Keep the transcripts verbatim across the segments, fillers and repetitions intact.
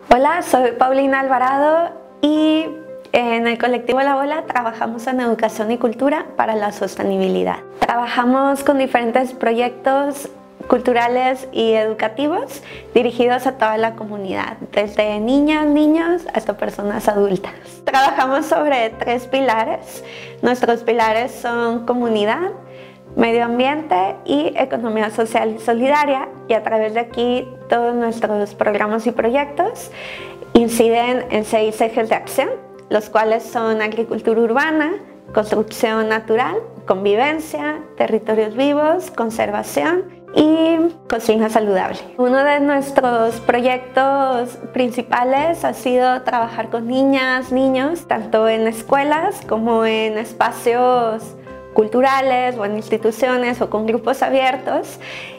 Hola, soy Paulina Alvarado y en el colectivo La Bola trabajamos en educación y cultura para la sostenibilidad. Trabajamos con diferentes proyectos culturales y educativos dirigidos a toda la comunidad, desde niñas, niños hasta personas adultas. Trabajamos sobre tres pilares. Nuestros pilares son comunidad, medio ambiente y economía social y solidaria, y a través de aquí todos nuestros programas y proyectos inciden en seis ejes de acción, los cuales son agricultura urbana, construcción natural, convivencia, territorios vivos, conservación y cocina saludable. Uno de nuestros proyectos principales ha sido trabajar con niñas, niños, tanto en escuelas como en espacios culturales o en instituciones o con grupos abiertos,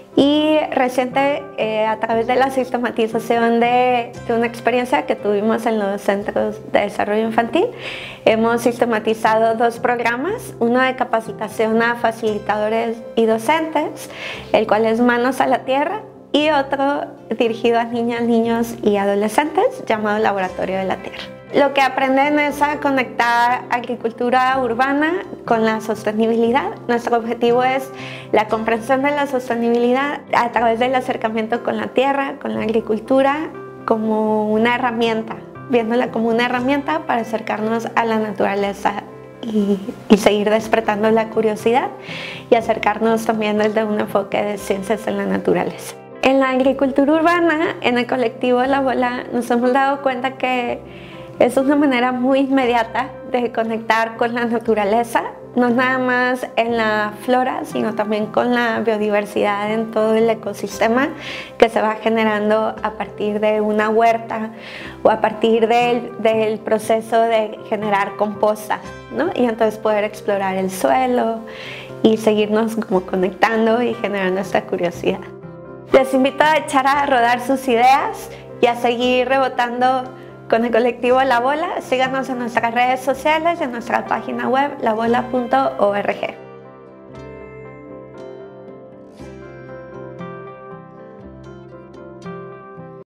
y reciente eh, a través de la sistematización de, de una experiencia que tuvimos en los centros de desarrollo infantil, hemos sistematizado dos programas, uno de capacitación a facilitadores y docentes, el cual es Manos a la Tierra, y otro dirigido a niñas, niños y adolescentes llamado Laboratorio de la Tierra. Lo que aprenden es a conectar agricultura urbana con la sostenibilidad. Nuestro objetivo es la comprensión de la sostenibilidad a través del acercamiento con la tierra, con la agricultura, como una herramienta, viéndola como una herramienta para acercarnos a la naturaleza y, y seguir despertando la curiosidad y acercarnos también desde un enfoque de ciencias en la naturaleza. En la agricultura urbana, en el colectivo La Bola, nos hemos dado cuenta que es una manera muy inmediata de conectar con la naturaleza, no nada más en la flora, sino también con la biodiversidad en todo el ecosistema que se va generando a partir de una huerta o a partir del, del proceso de generar composta, ¿no? Y entonces poder explorar el suelo y seguirnos como conectando y generando esta curiosidad. Les invito a echar a rodar sus ideas y a seguir rebotando con el colectivo La Bola. Síganos en nuestras redes sociales y en nuestra página web la bola punto org.